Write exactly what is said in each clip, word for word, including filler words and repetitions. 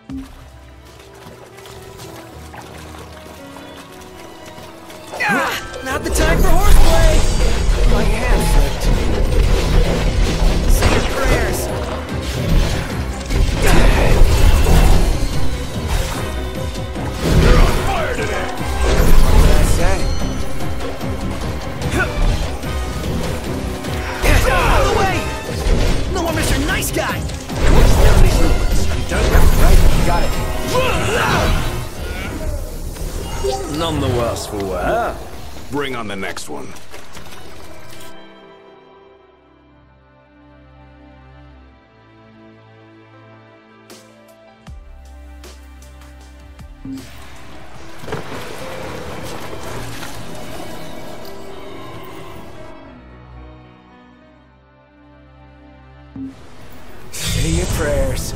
Ah, not the time for horseplay! My hand slipped. Say your prayers. You're on fire today! What did I say? Out of the way! No more Mister Nice Guy! Down these movements. You done that, right? You got it. None the worse for wear. Bring on the next one. Say your prayers.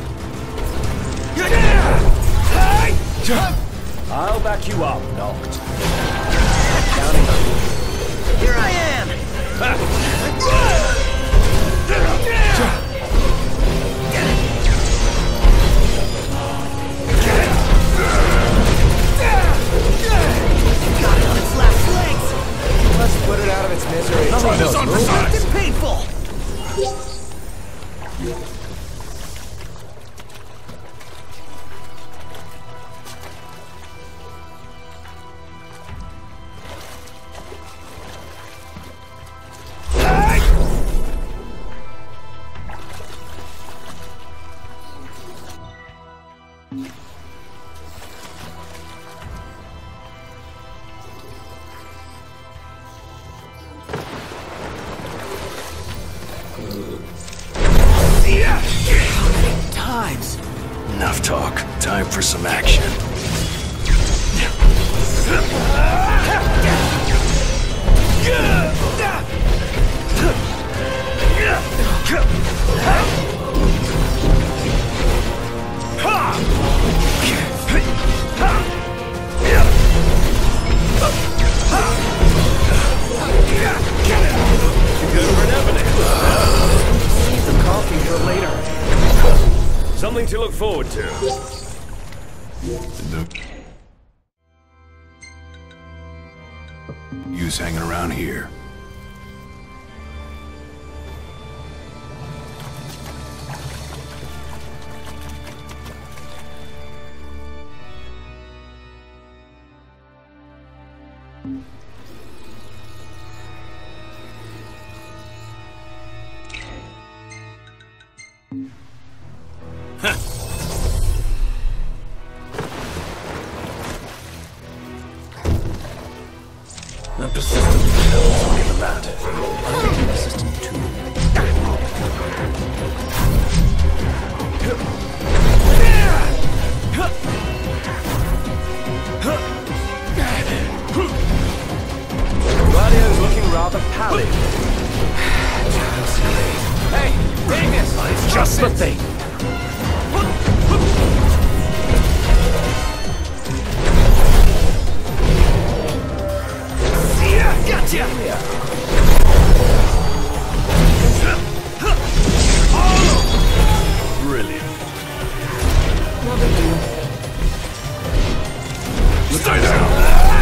I'll back you up, Noct. Counting on you. Here I am! Got it on its last legs! Let's put it out of its misery. Try this on for size! It's painful! Times. Enough talk. Time for some action. Good for an evening. Save the coffee for later. Something to look forward to. You's hanging around here. The persistent pills will give that. I'm persistent too. Gladio's looking rather pallid. Hey, Davis! It's just the thing. Gotcha! Brilliant. No big deal. Stay down!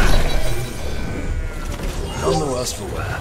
None the worse for wear.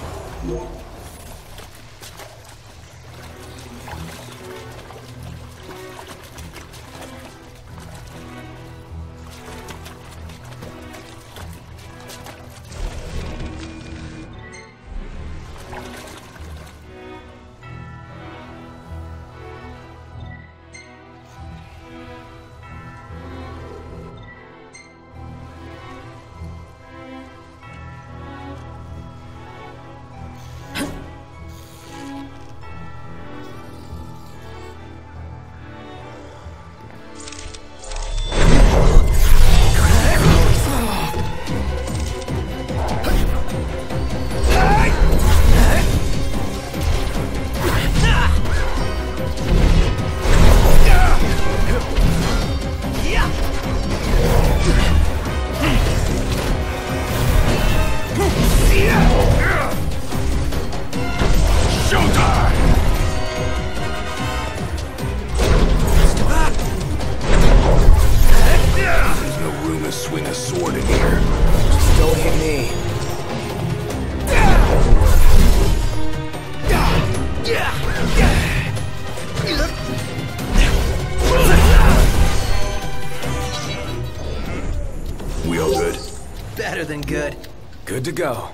feeling good. Good to go.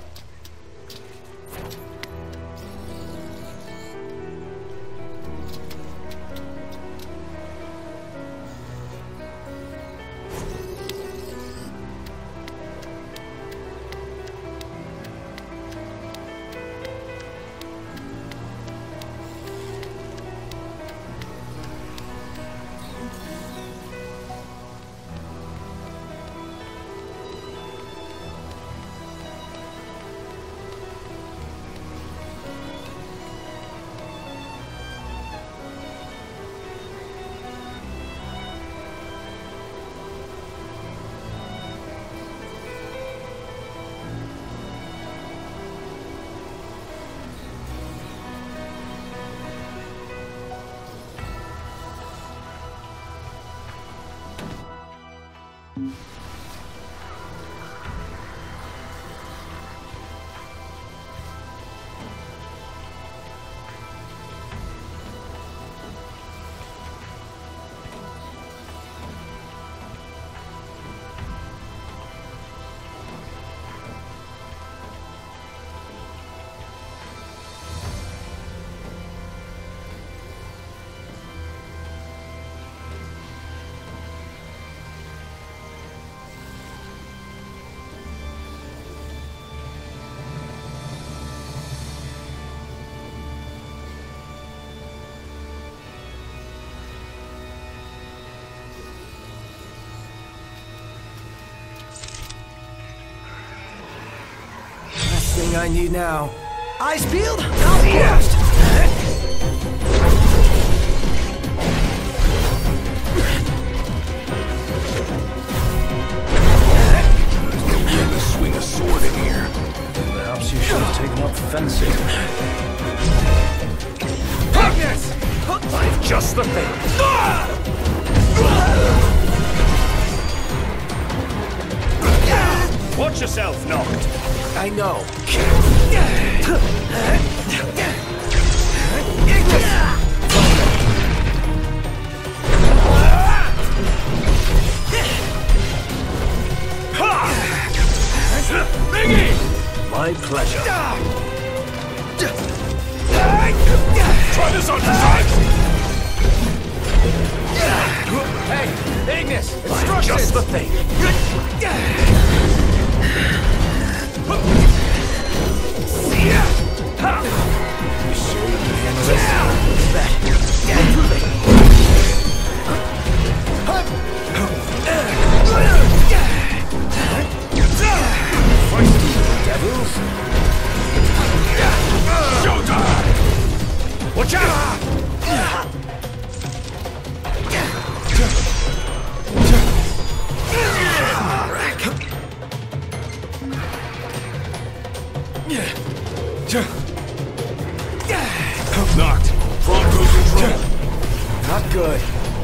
Thing I need now. Eyes peeled, mouth closed. There's no swing a sword in here. Perhaps you should have taken up fencing. Darkness! I'm just the thing. Watch yourself, Noct. I know. My pleasure. Try this on sight. Hey, Ignis! I'm just the thing. See ya! You sure you can handle this? Devils? Showtime! Watch out! Knocked. Bronco control. Not good.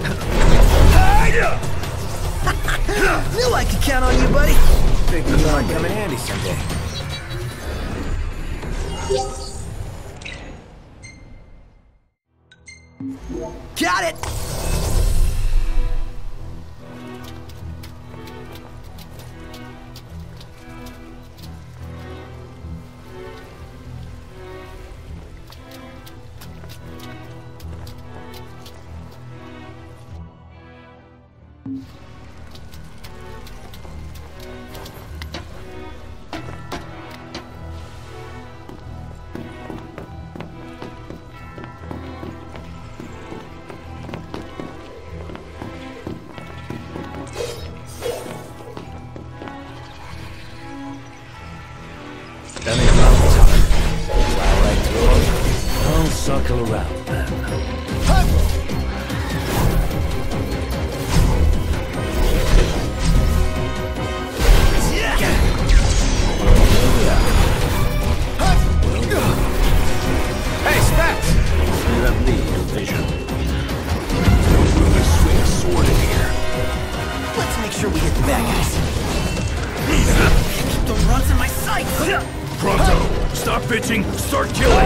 Knew I could count on you, buddy. Big you might come in handy someday. Got it! Any mountain time. Plow right through them. I'll suckle around then. Hey, Specs! You have need of vision. There's no room to swing a sword in here. Let's make sure we hit the bad guys. Keep the runs in my sights! Pronto! Stop bitching! Start killing!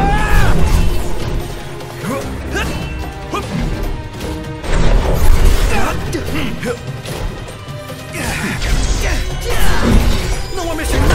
No more Mister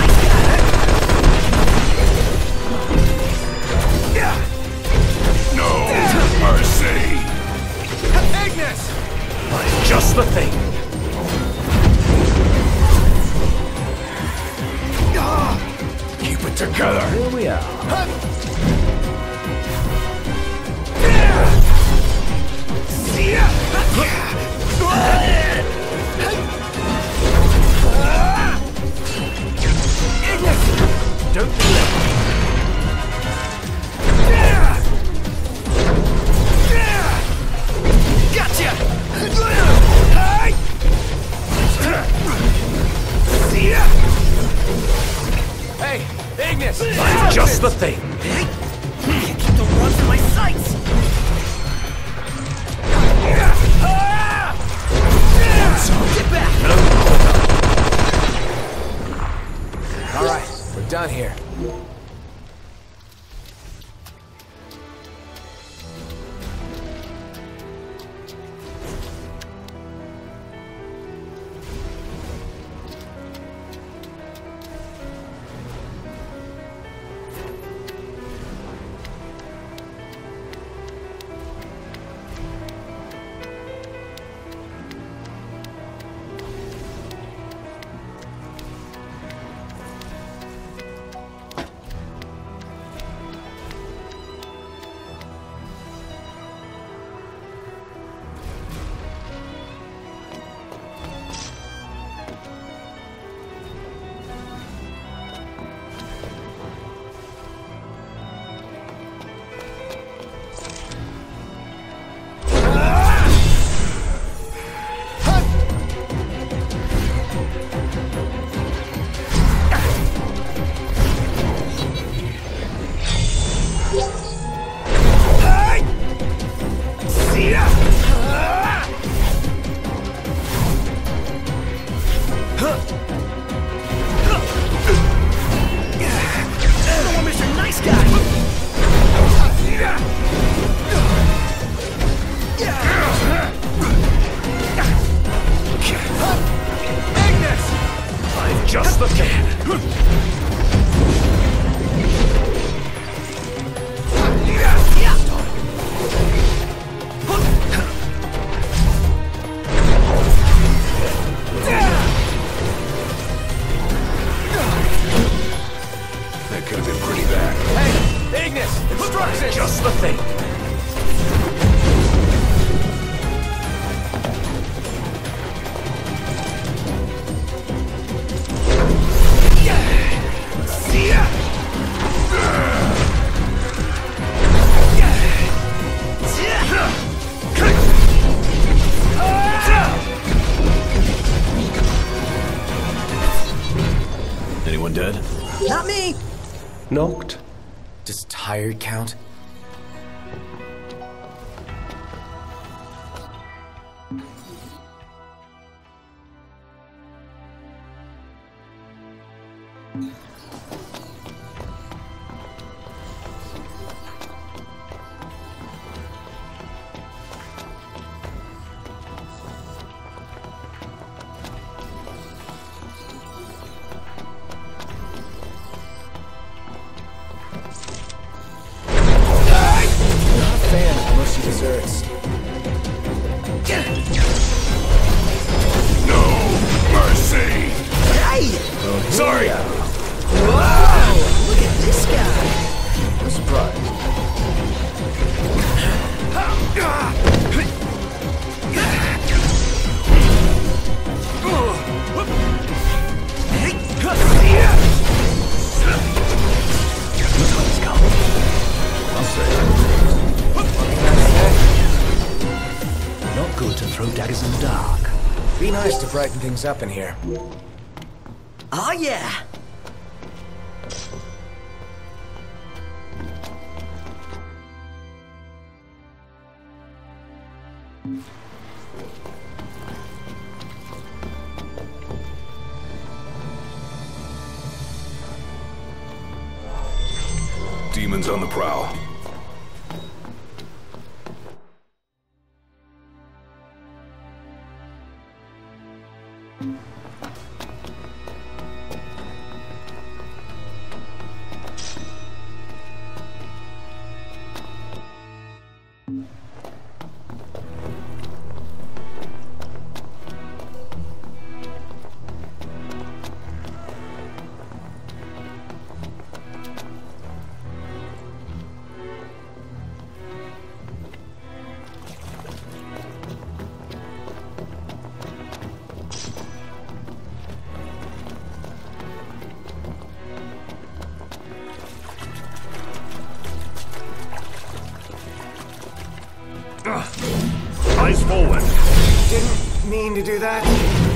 Knocked? Does tired count? Desserts. No mercy! Hey! Oh, Sorry! yeah. Whoa! Look at this guy! I'm surprised. I'll say. Not good to throw daggers in the dark. Be nice to brighten things up in here. Oh yeah! Demons on the prowl. Eyes forward. Didn't mean to do that.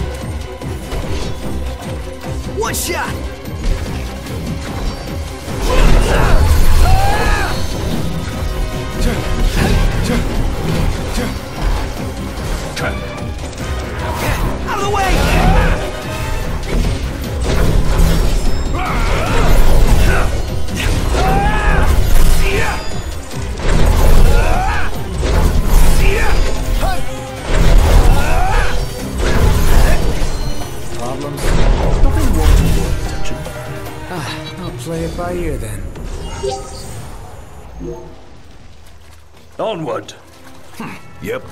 One shot! Out of the way! Problems? Nothing more than your attention. Ah, I'll play it by ear then. Onward! Yep.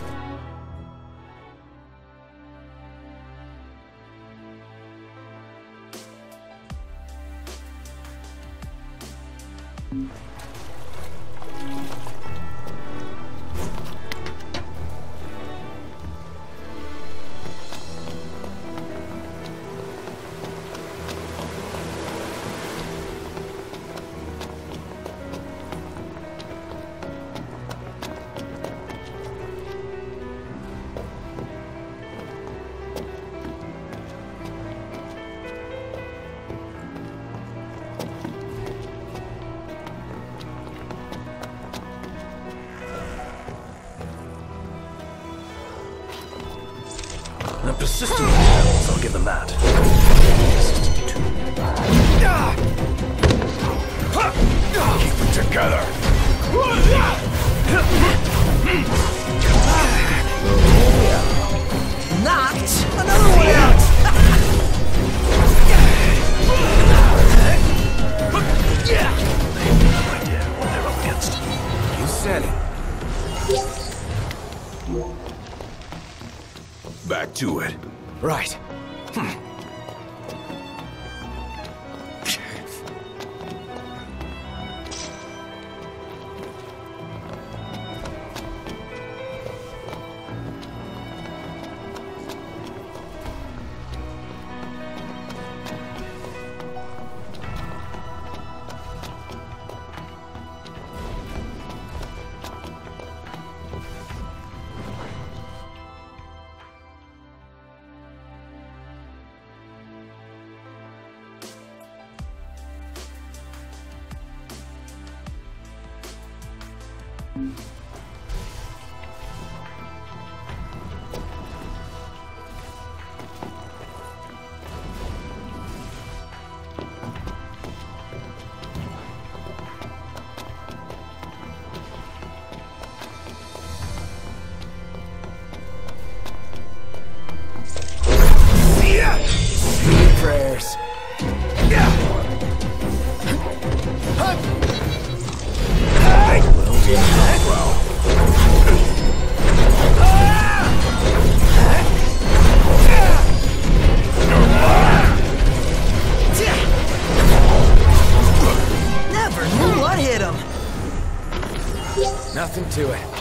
They're persistent rebels, I'll give them that. Persistent too. Keep it together. Knocked another one out! No idea what they're up against. You said it. Back to it. Right. prayers. Never knew what hit him. Nothing to it.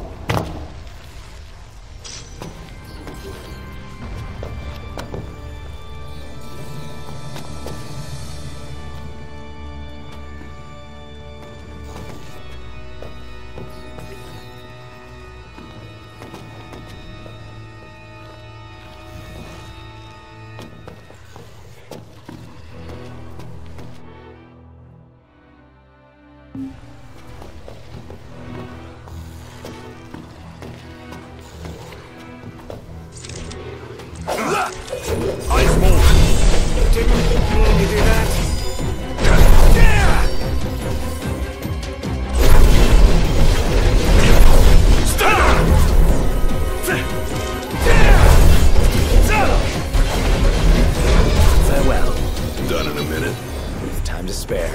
Ice mold. Didn't mean to do that. Farewell. Done in a minute. With time to spare.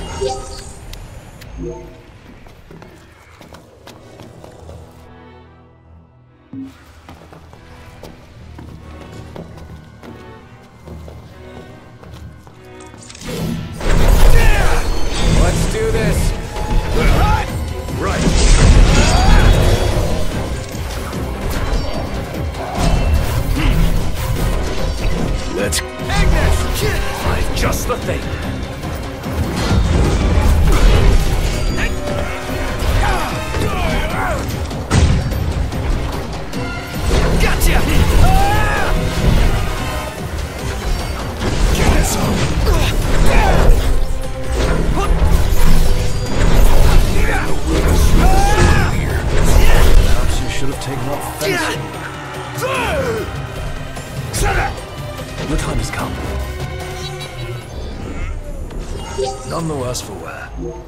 Let's do this. Right. Let's Find just the thing. Gotcha! get us home. Perhaps you should have taken up fencing. Your time has come. None the worse for wear.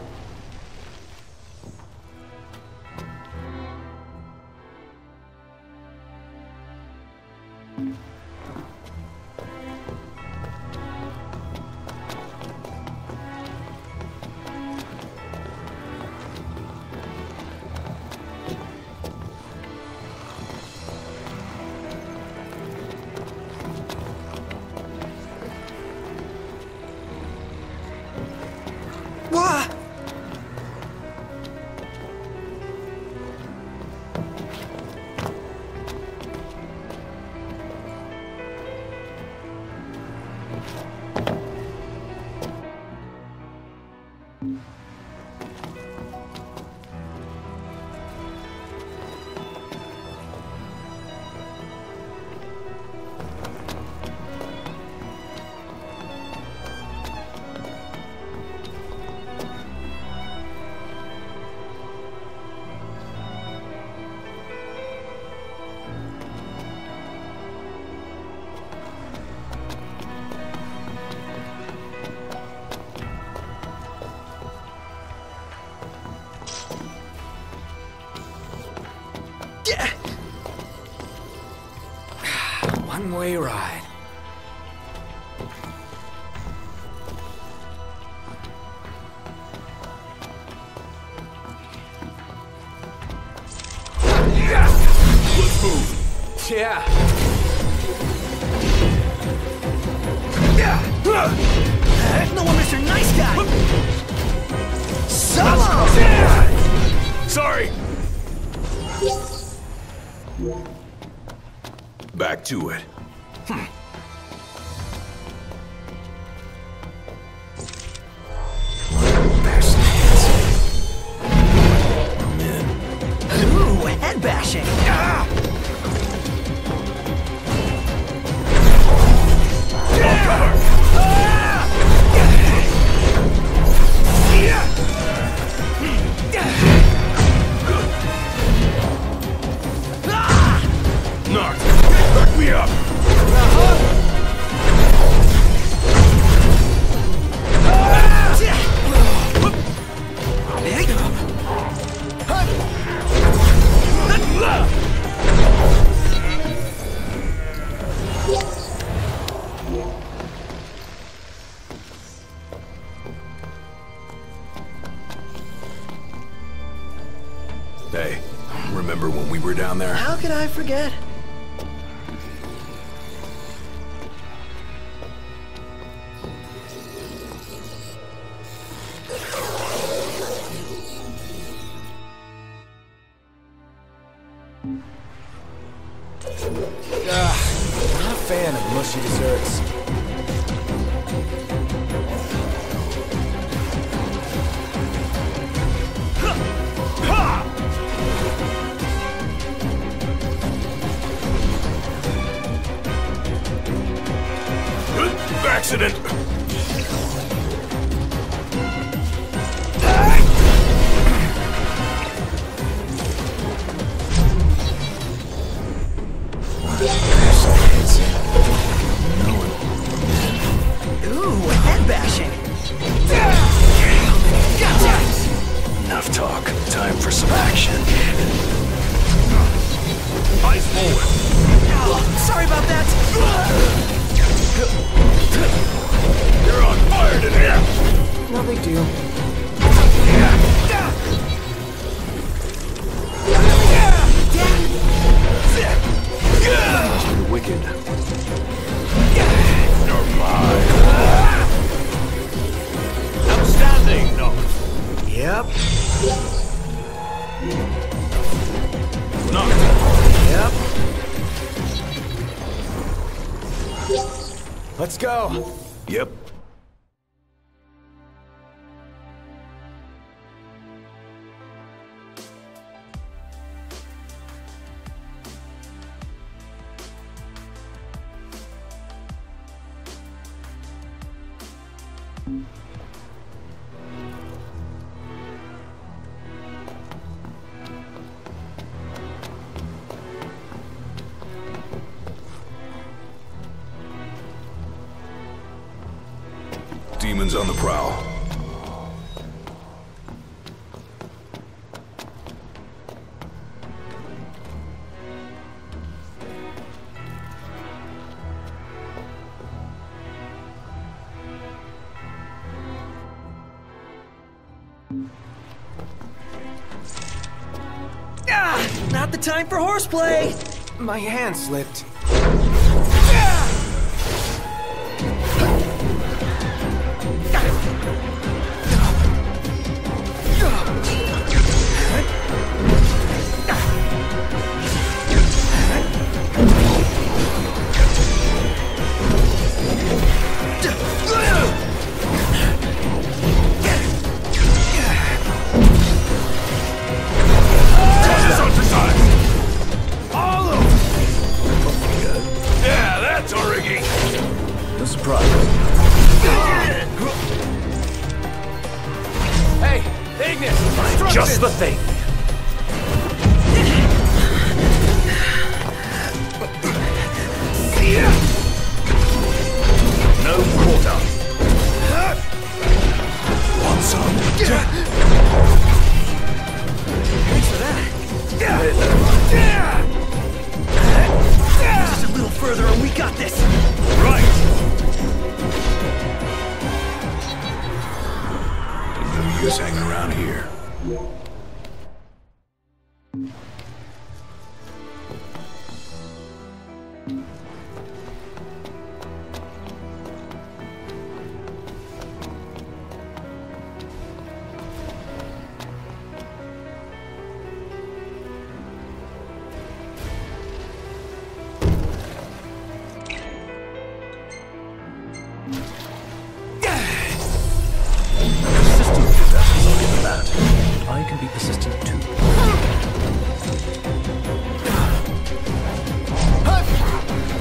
What? One-way ride. Let's move. Yeah. No one, Mister Nice Guy! Solo! Sorry. Back to it. Ooh, head bashing! Knocked. Back me up. Uh-huh. Uber down there? How could I forget? Ugh, not a fan of mushy desserts. Accident! Ooh, head bashing. Gotcha! Enough talk. Time for some action. Eyes forward. Oh, sorry about that. You're on fire today! No big deal. Too wicked. You're mine. Outstanding, no. Yep. No. Yep. Let's go. Yep. Demons on the prowl. Ah, not the time for horseplay. My hand slipped. Just the thing. No quarter. Want some? Thanks for that. Just a little further and we got this. Right. No use hanging around here. I can be persistent too.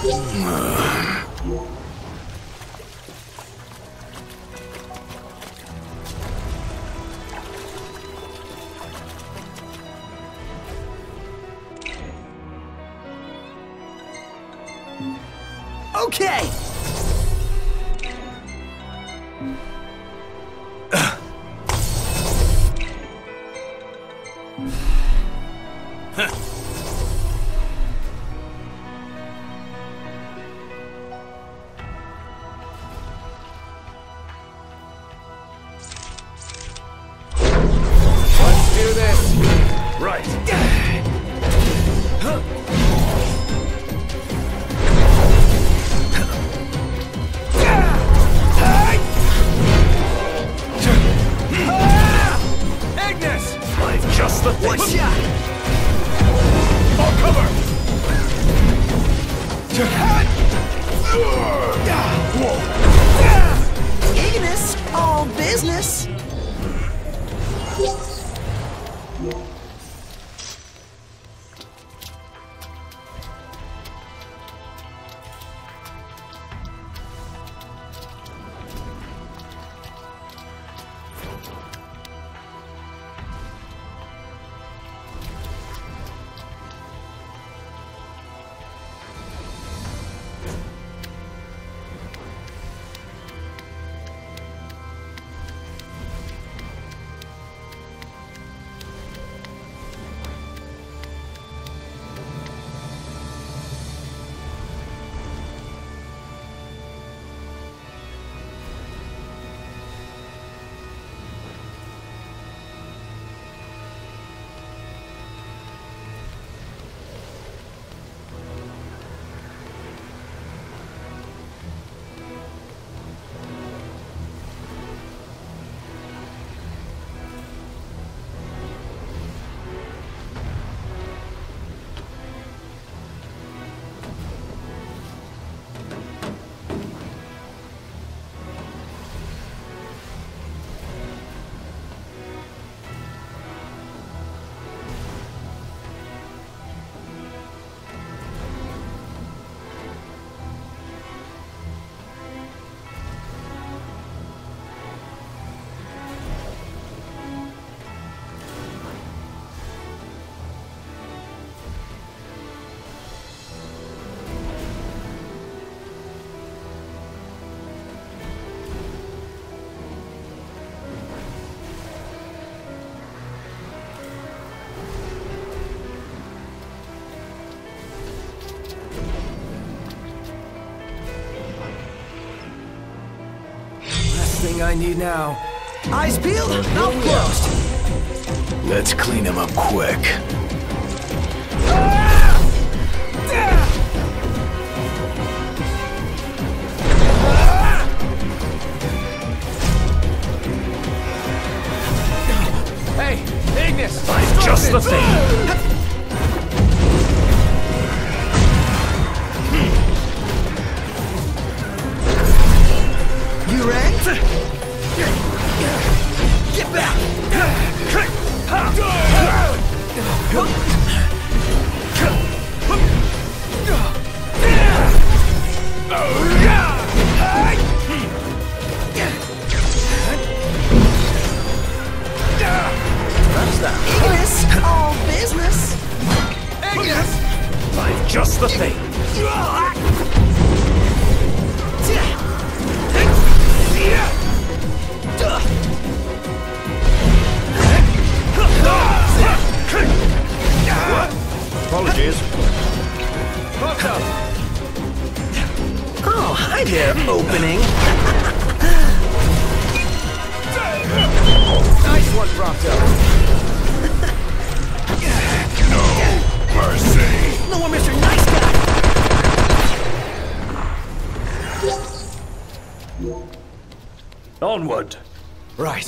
Okay! Let's do this. Right. Ignis! Like just the thing. One shot! All cover. Ignis, all business! Thing I need now. Eyes peeled, mouth closed. Let's clean him up quick. Hey, Ignis! Like just the thing. You ready? Get back! That's that. Ignis, all business! Ignis! Like just the thing. Apologies. Oh, hi there, opening. Nice one, Prompto. No mercy. No more Mister Nice Guy! Onward. Right.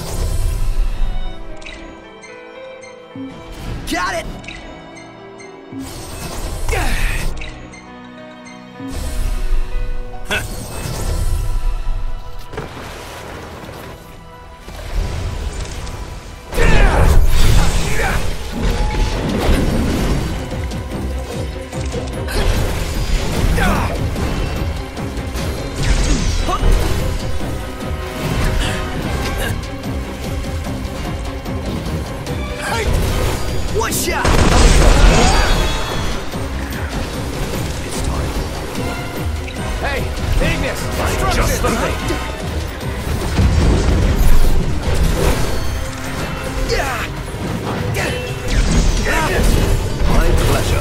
Got it! One shot! It's time. Hey, Ignis! Just the thing. My pleasure.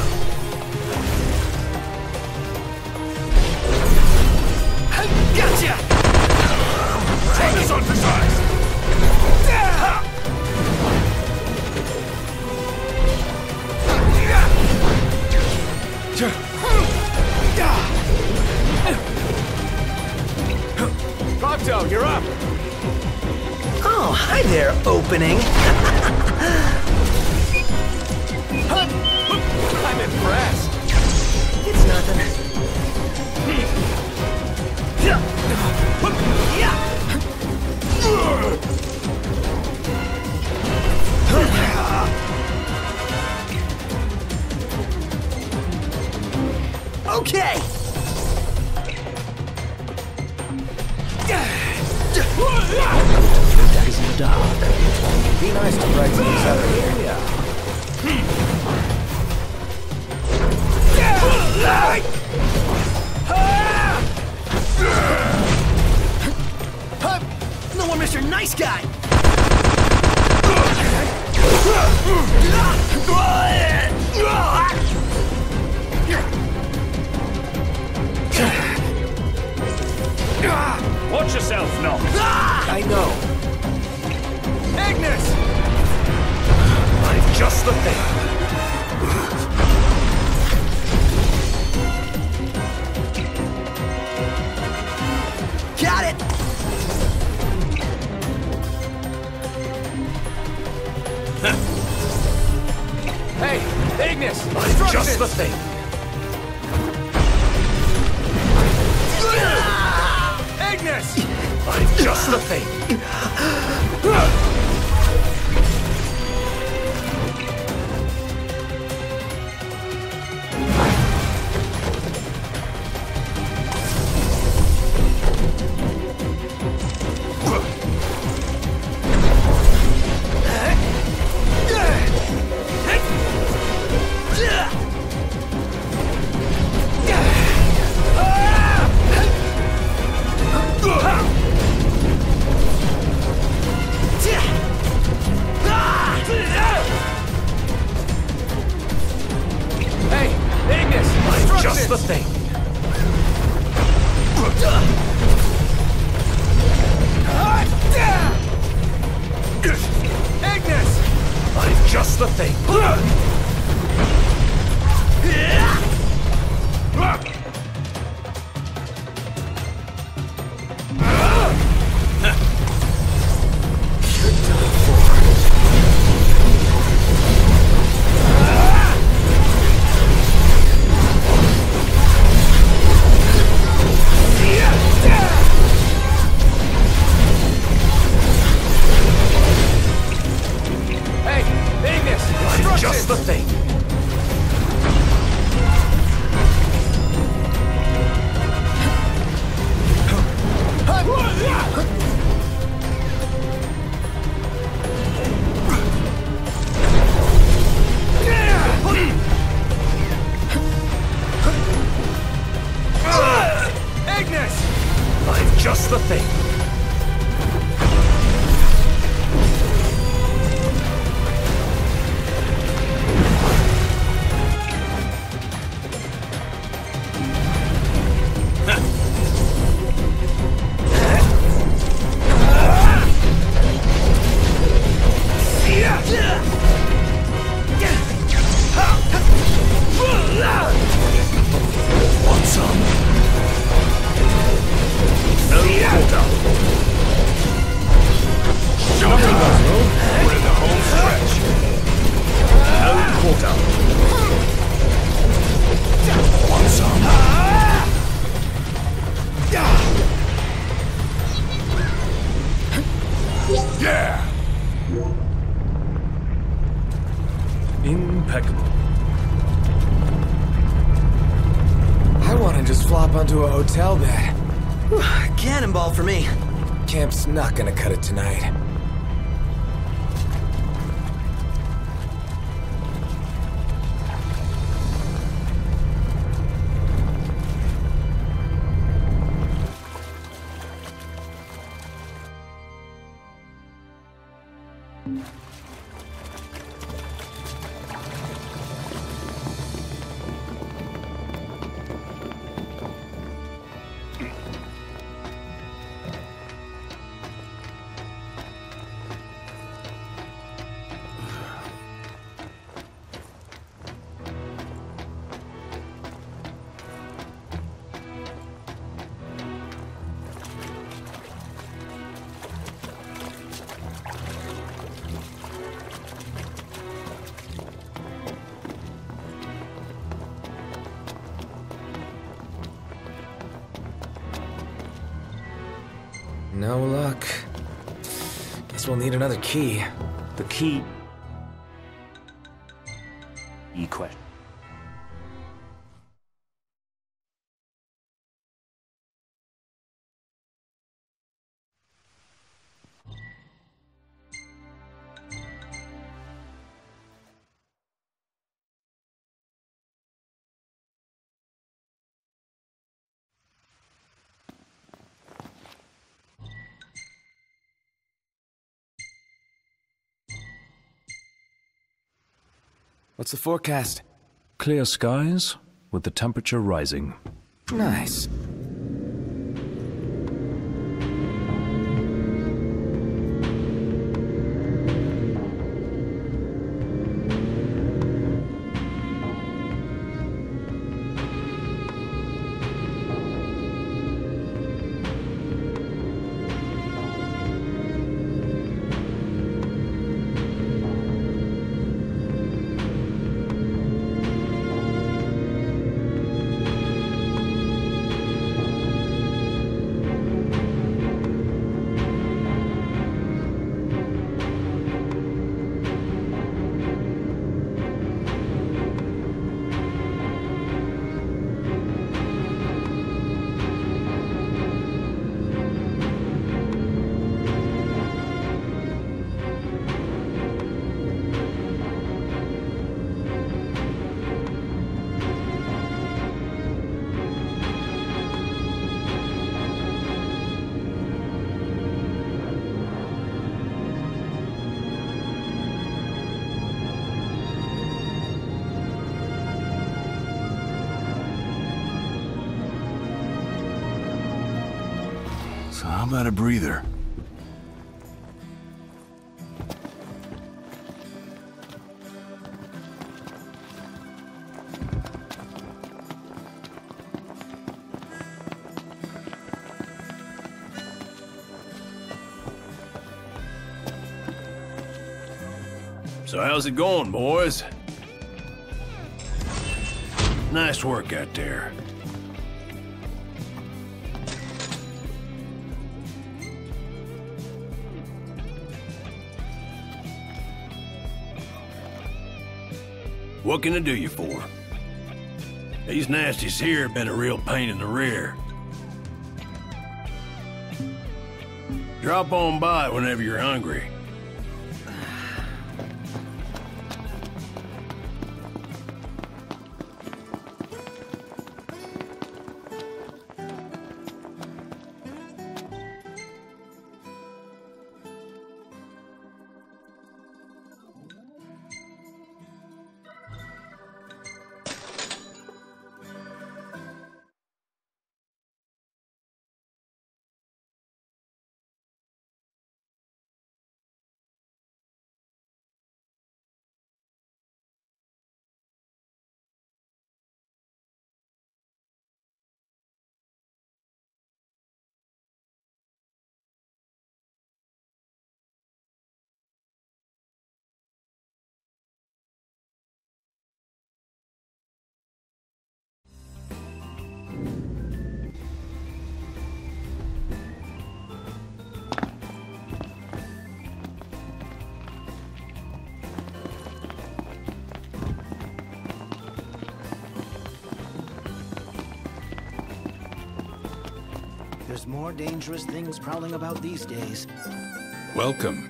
Gotcha! Try this on for size. Cocteau, you're up! Oh, hi there, opening! I'm impressed! It's nothing. Okay! Days in the dark. Be nice to brighten things up here. No one, Mister Nice Guy! Watch yourself, no. I know. Ignis! I'm just the thing. Got it! Hey, Ignis! I'm just the thing. Ignis! I'm just the thing. Hey, Ignis! I'm just the thing. Ignis! I'm just the thing. Hey, Ignis! I'm just the thing. onto a hotel bed. Whew, cannonball for me. Camp's not gonna cut it tonight. No luck. Guess we'll need another key. The key... E question. What's the forecast? Clear skies, with the temperature rising. Nice. So how about a breather? So how's it going, boys? Nice work out there. What can I do you for? These nasties here have been a real pain in the rear. Drop on by whenever you're hungry. There's more dangerous things prowling about these days. Welcome.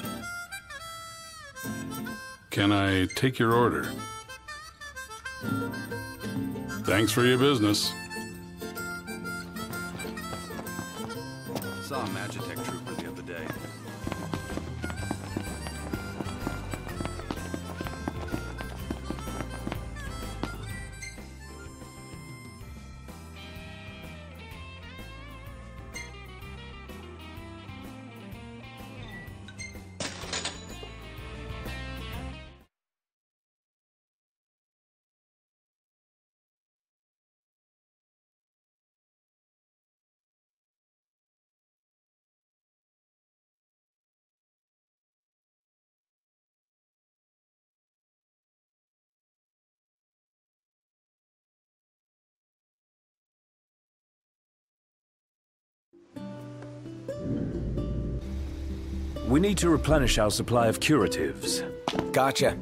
Can I take your order? Thanks for your business. Saw a Magitech trooper the other day. We need to replenish our supply of curatives. Gotcha.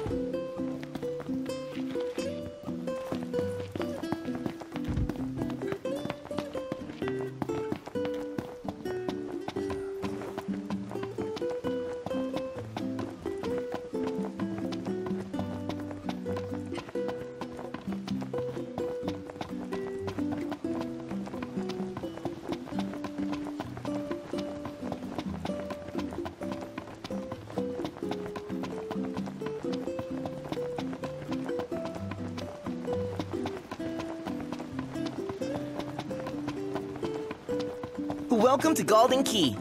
Welcome to Golden Key.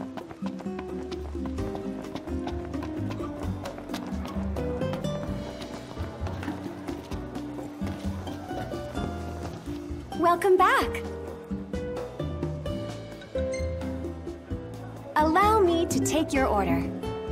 Welcome back. Allow me to take your order.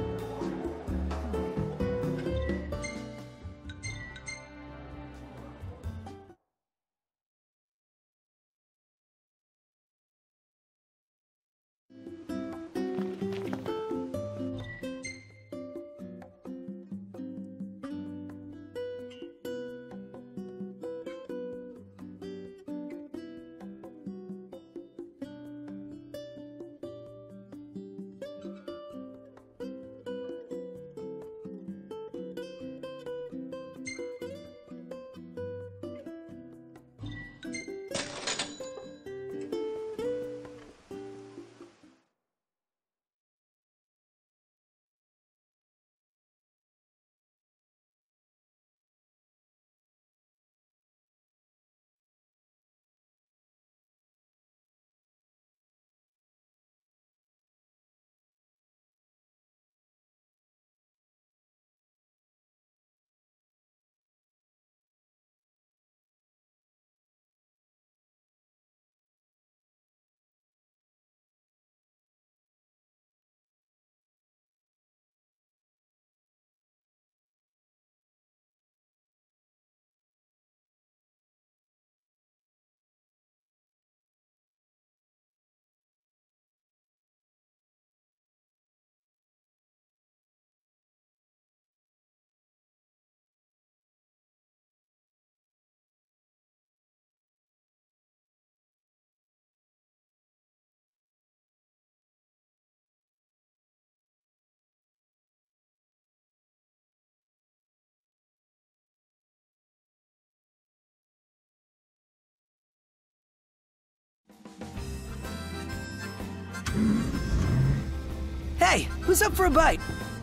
Hey, who's up for a bite?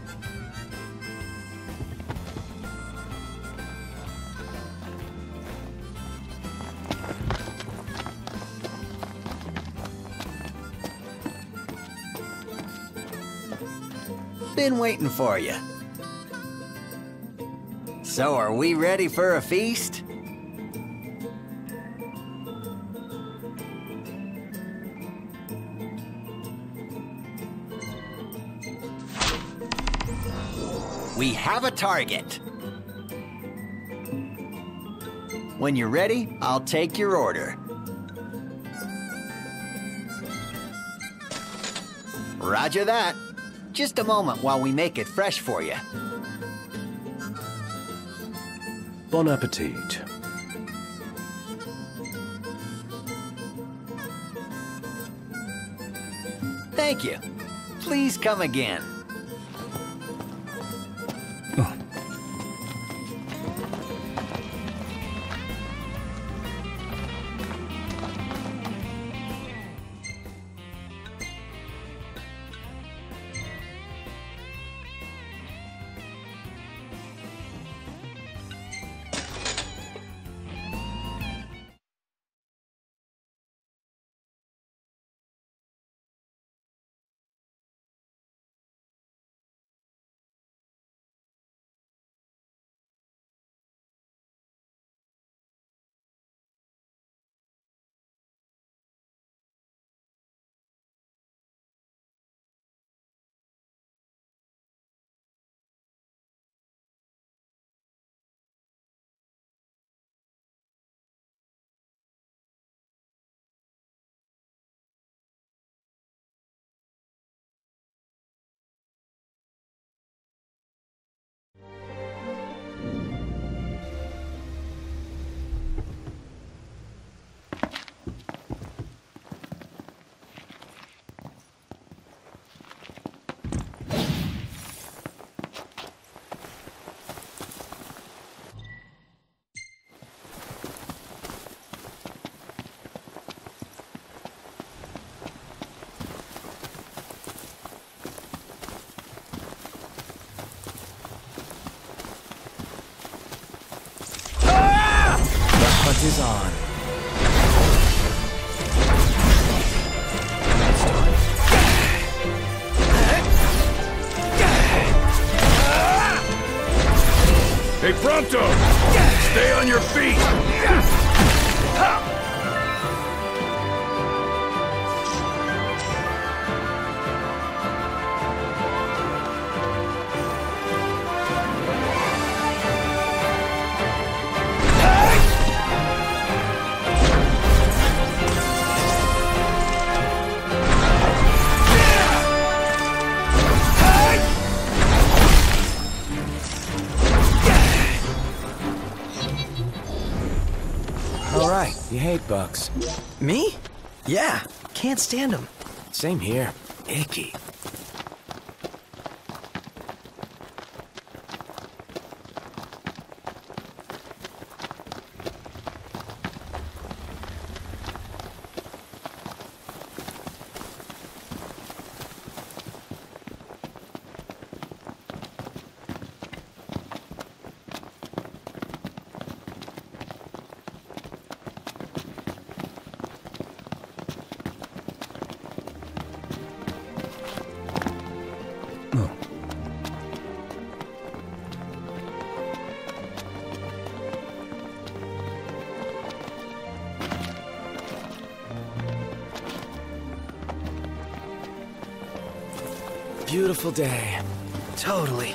Been waiting for you. So are we ready for a feast? We have a target. When you're ready, I'll take your order. Roger that. Just a moment while we make it fresh for you. Bon appetit. Thank you. Please come again. Hunt is on. Hey, Pronto! Stay on your feet! You hate bugs. Me? Yeah, can't stand them. Same here. Icky. Beautiful day. Totally.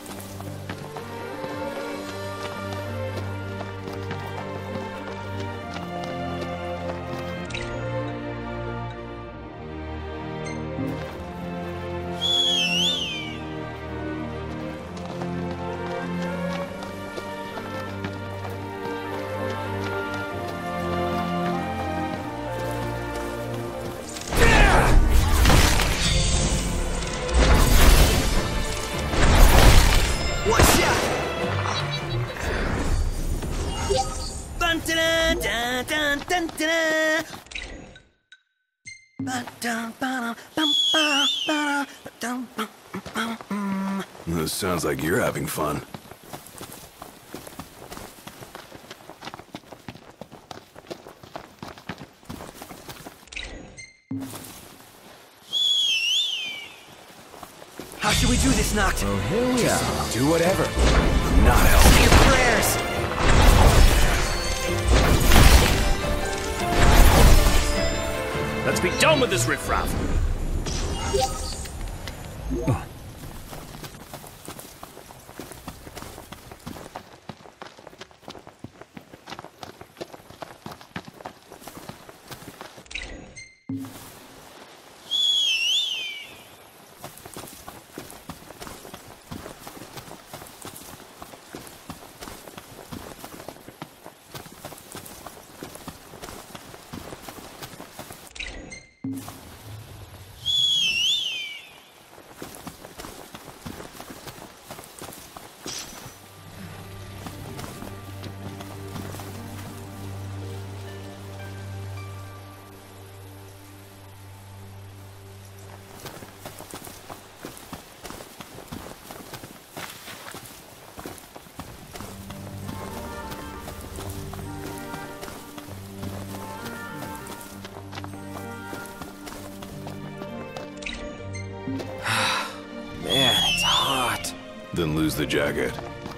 This sounds like you're having fun. How should we do this, Noct? Oh, here we are. Do whatever. Not helping. Say your prayers! Let's be done with this riffraff. Then lose the jacket.